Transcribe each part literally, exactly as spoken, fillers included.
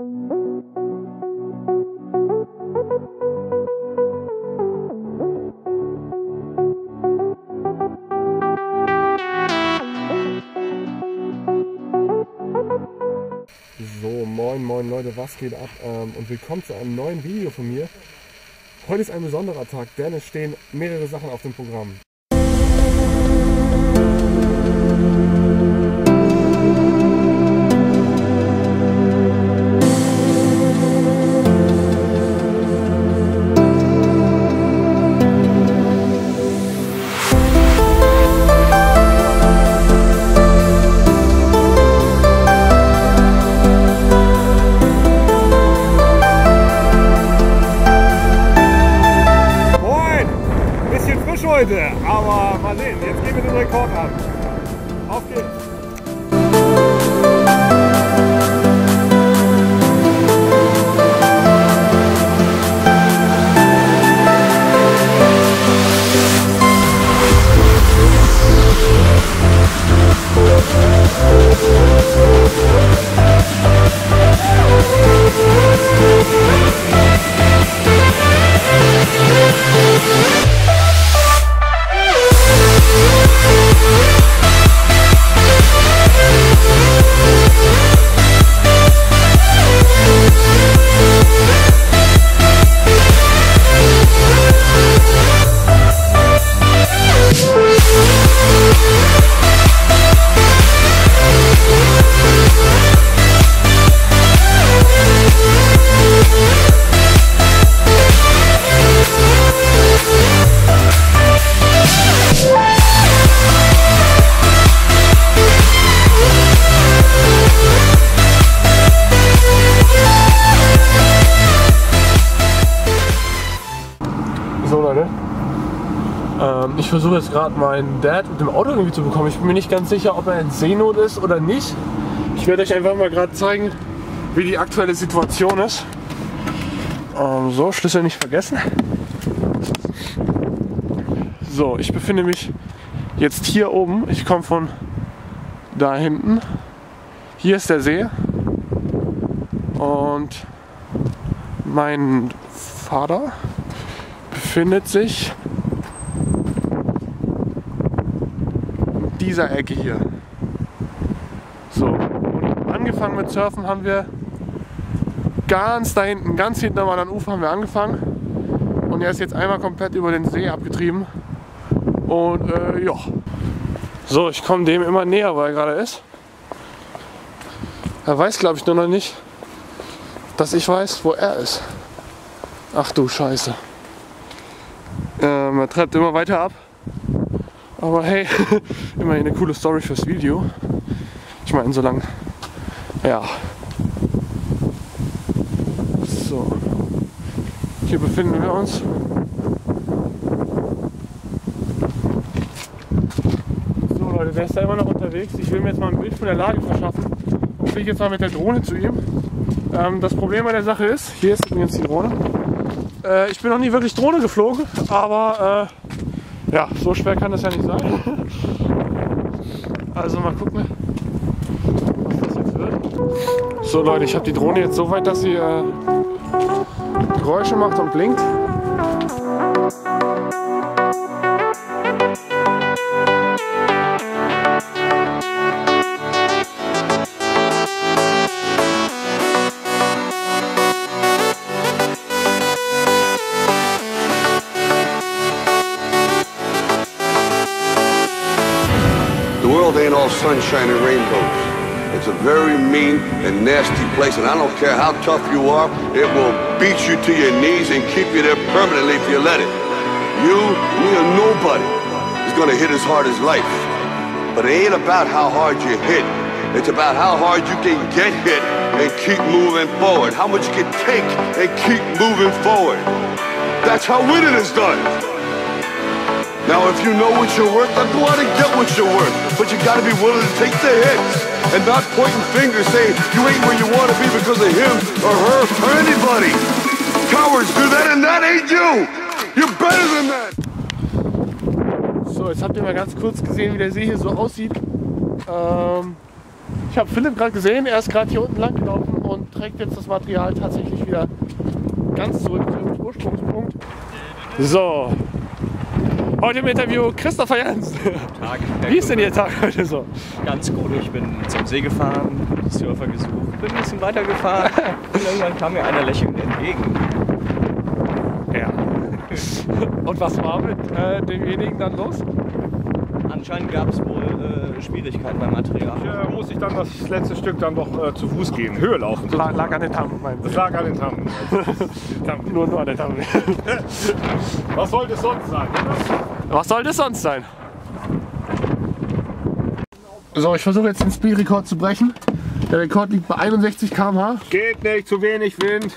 So, moin moin Leute, was geht ab? Ähm, und willkommen zu einem neuen Video von mir. Heute ist ein besonderer Tag, denn es stehen mehrere Sachen auf dem Programm. Heute, aber mal sehen, jetzt gehen wir den Rekord an. Auf geht's! So Leute, ähm, ich versuche jetzt gerade meinen Dad mit dem Auto irgendwie zu bekommen. Ich bin mir nicht ganz sicher, ob er in Seenot ist oder nicht. Ich werde euch einfach mal gerade zeigen, wie die aktuelle Situation ist. Ähm, so, Schlüssel nicht vergessen. So, ich befinde mich jetzt hier oben. Ich komme von da hinten. Hier ist der See. Und mein Vater befindet sich in dieser Ecke hier. So, und angefangen mit Surfen haben wir ganz da hinten, ganz hinten am anderen Ufer haben wir angefangen. Und er ist jetzt einmal komplett über den See abgetrieben. Und äh, ja. So, ich komme dem immer näher, wo er gerade ist. Er weiß, glaube ich, nur noch nicht, dass ich weiß, wo er ist. Ach du Scheiße. Ähm, er treibt immer weiter ab. Aber hey, immerhin eine coole Story fürs Video. Ich meine, solange. Ja. So. Hier befinden wir uns. So Leute, der ist da immer noch unterwegs. Ich will mir jetzt mal ein Bild von der Lage verschaffen. Und fliege jetzt mal mit der Drohne zu ihm. Ähm, das Problem bei der Sache ist, hier ist übrigens die Drohne. Äh, ich bin noch nie wirklich Drohne geflogen, aber äh, ja, so schwer kann das ja nicht sein. Also mal gucken, was das jetzt wird. So Leute, ich habe die Drohne jetzt so weit, dass sie äh, Geräusche macht und blinkt. The world ain't all sunshine and rainbows. It's a very mean and nasty place, and I don't care how tough you are, it will beat you to your knees and keep you there permanently if you let it. You, me, or nobody is gonna hit as hard as life. But it ain't about how hard you hit. It's about how hard you can get hit and keep moving forward. How much you can take and keep moving forward. That's how winning is done. Now, if you know what you're worth, then go out and get what you're worth. But you gotta be willing to take the hits and not pointing fingers saying you ain't where you want to be because of him or her or anybody. Cowards do that and that ain't you. You're better than that. So, jetzt habt ihr mal ganz kurz gesehen, wie der See hier so aussieht. Ähm, ich habe Philipp gerade gesehen, er ist gerade hier unten lang gelaufen und trägt jetzt das Material tatsächlich wieder ganz zurück zum Ursprungspunkt. So, heute im Interview Christopher Jansen. Tag. Wie ist denn Ihr Tag heute so? Ganz gut. Ich bin zum See gefahren, Surfer gesucht, bin ein bisschen weitergefahren und irgendwann kam mir einer lächelnd entgegen. Ja. Und was war mit äh, demjenigen dann los? Anscheinend gab es wohl äh, Schwierigkeiten beim Material. Ja, muss ich dann das letzte Stück dann doch äh, zu Fuß gehen, Höhe laufen. La lag an den Tampen, meinst du? Das lag an den Tampen. Tampen. Nur, nur an den Tampen. Was sollte es sonst sein? Was sollte es sonst sein? So, ich versuche jetzt den Speed-Rekord zu brechen. Der Rekord liegt bei einundsechzig Kilometer pro Stunde. Geht nicht, zu wenig Wind.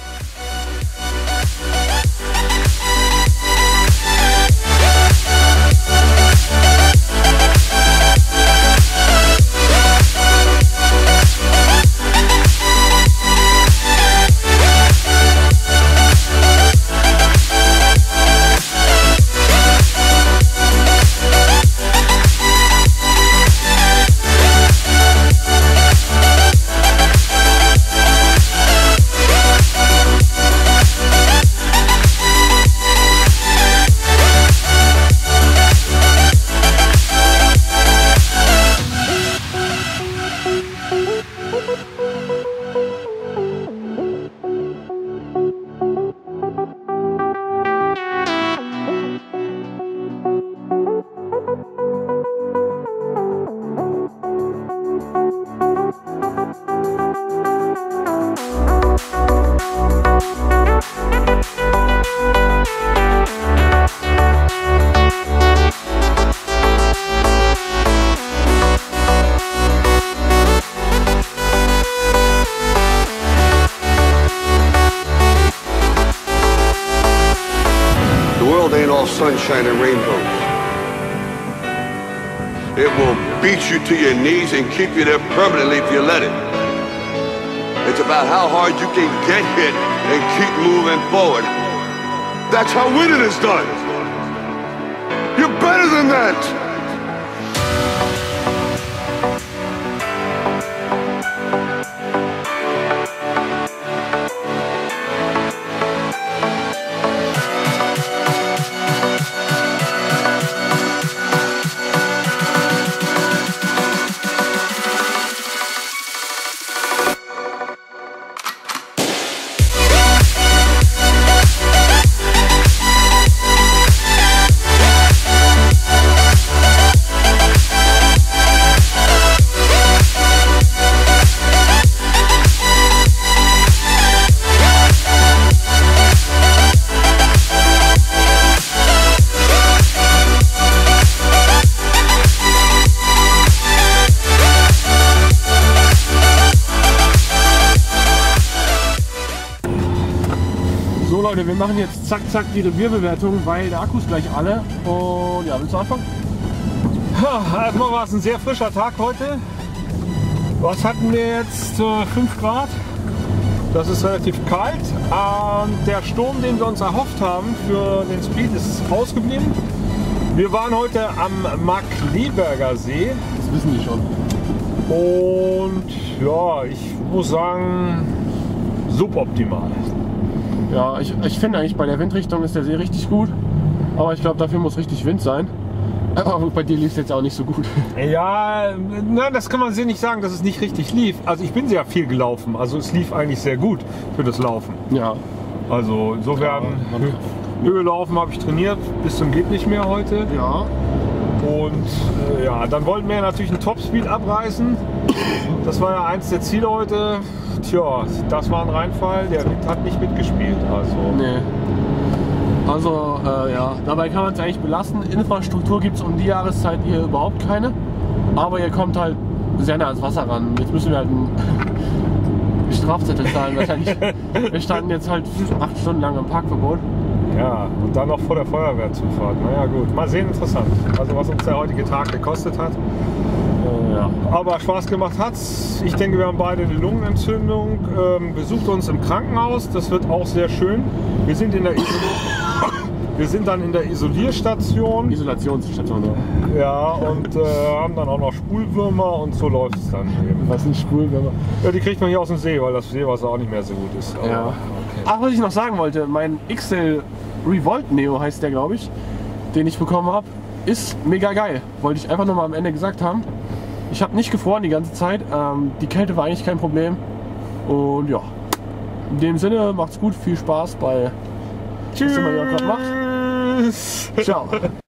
Sunshine and rainbows. It will beat you to your knees and keep you there permanently if you let it. It's about how hard you can get hit and keep moving forward. That's how winning is done. You're better than that. So Leute, wir machen jetzt zack zack die Revierbewertung, weil der Akku ist gleich alle. Und ja, willst du anfangen? Ja, erstmal war es ein sehr frischer Tag heute. Was hatten wir jetzt? fünf Grad. Das ist relativ kalt. Und der Sturm, den wir uns erhofft haben für den Speed, ist ausgeblieben. Wir waren heute am Markkleeberger See. Das wissen die schon. Und ja, ich muss sagen, suboptimal. Ja, ich, ich finde eigentlich bei der Windrichtung ist der See richtig gut. Aber ich glaube, dafür muss richtig Wind sein. Aber bei dir lief es jetzt auch nicht so gut. Ja, nein, das kann man sehr nicht sagen, dass es nicht richtig lief. Also ich bin sehr viel gelaufen. Also es lief eigentlich sehr gut für das Laufen. Ja. Also insofern, Ja, Höhe laufen habe ich trainiert, bis zum geht nicht mehr heute. Ja. Und äh, ja, dann wollten wir natürlich einen Topspeed abreißen. Das war ja eins der Ziele heute. Tja, das war ein Reinfall. Der Wind hat nicht mitgespielt. Also. Nee. Also äh, ja, dabei kann man es eigentlich belassen. Infrastruktur gibt es um die Jahreszeit hier überhaupt keine. Aber ihr kommt halt sehr nah ans Wasser ran. Jetzt müssen wir halt einen Strafzettel zahlen wahrscheinlich. Wir standen jetzt halt acht Stunden lang im Parkverbot. Ja, und dann noch vor der Feuerwehrzufahrt. Naja gut, mal sehen, interessant. Also was uns der heutige Tag gekostet hat. Äh, ja. Aber Spaß gemacht hat's. Ich denke, wir haben beide eine Lungenentzündung. Ähm, besucht uns im Krankenhaus, das wird auch sehr schön. Wir sind in der Isol Wir sind dann in der Isolierstation. Isolationsstation. Ja, und äh, haben dann auch noch Spulwürmer und so läuft es dann. Was sind Spulwürmer? Ja, die kriegt man hier aus dem See, weil das Seewasser auch nicht mehr so gut ist. Aber, Ja. okay. Ach, was ich noch sagen wollte, mein X L Revolt Neo heißt der, glaube ich, den ich bekommen habe, ist mega geil. Wollte ich einfach nur mal am Ende gesagt haben. Ich habe nicht gefroren die ganze Zeit. Ähm, die Kälte war eigentlich kein Problem. Und ja, in dem Sinne, macht's gut, viel Spaß bei was immer ihr gerade macht. Ciao.